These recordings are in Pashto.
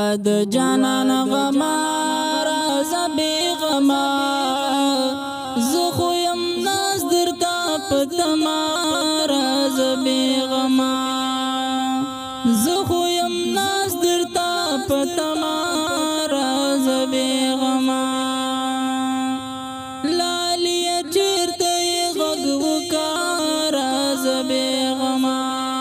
ود جانان غما راز بی غما زخو یم ناز درتا پتما راز بی غما زخو یم ناز درتا پتما راز بی غما لالی چیرته غږ وکړه راز بی غما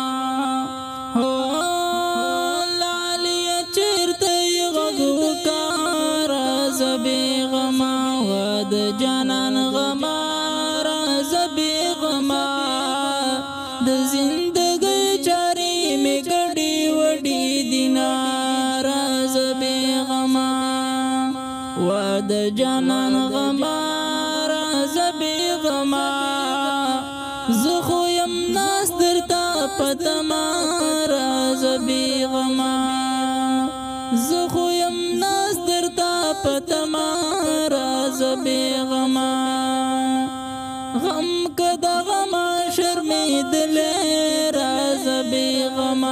ود جانان غما راز بی غما د زندګۍ چارې می ګډي وډي دینا راز بی غما ود جانان غما راز بی غما زخو یم ناس درتا پتما راز بی غما زخو یم ناس درتا پتما راز بی غما غم کدا غما شرمیدل راز بی غما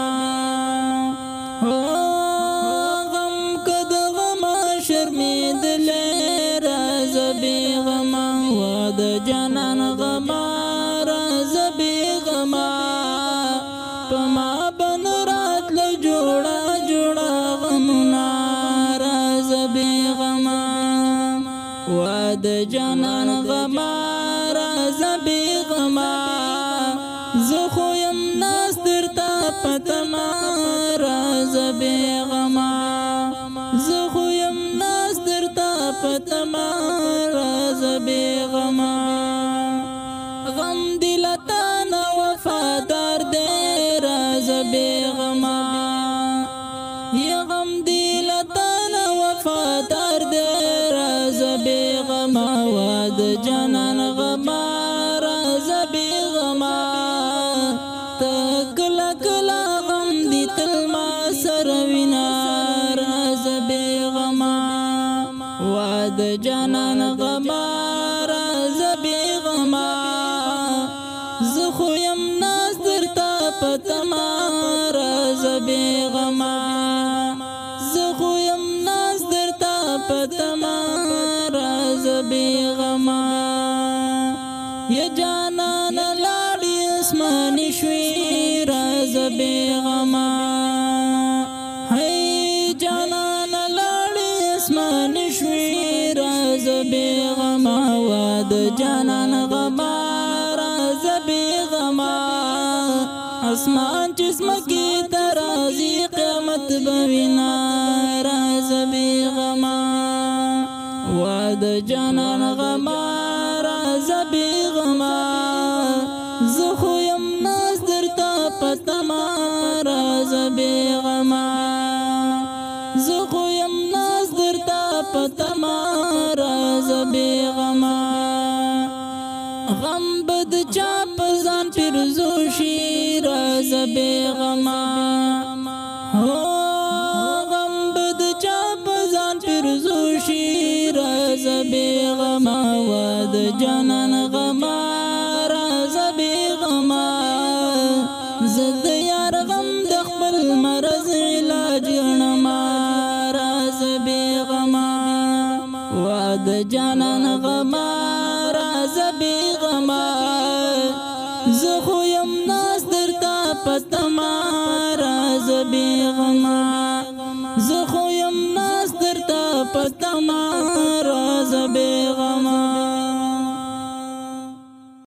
غم کدا غما شرمیدل راز بی غما ود جانان غما راز بی غما پما بن رات ل جوړا جوړا غمنا راز بی غما ود جانان غما راز بی غما زخو یم ناس درتا پتما راز بی غما زخو یم ناس درتا پتما راز بی غما غم دلتا نا وفادار دے راز بی غما یا غم دلتا نا وفادار دے راز بی غما ود جانان غما راز بی غما تکلا کلا غم دی تل ما سر وینا راز بی غما ود جانان غما راز بی غما زخو یم ناز درتا پتما راز بی غما زخو یم ناز درتا پتما راز بی غما یا جانان لاړی اسمانی شوی راز بی غما هی جانان لاړی اسمانی شوی راز بی غما ود جانان غما راز بی غما اسمان جسمکی ترازی قیامت بوینا راز بی غما ود جانان غما راز بی غما زخو یم ناز درتا پتما راز بی غما زخو یم ناز درتا پتما راز بی غما غم بد چا پزان پیرزوشی راز بی غما غم بد چا پزان پیرزوشی راز بی غما ود جانان غما راز بی غما زد یار غم د خپل مرض علاج نما راز بی غما ود جانان غما راز بی غما زخو یم ناس درتا پتما راز بی غما زخو یم ناس درتا پتما راز بی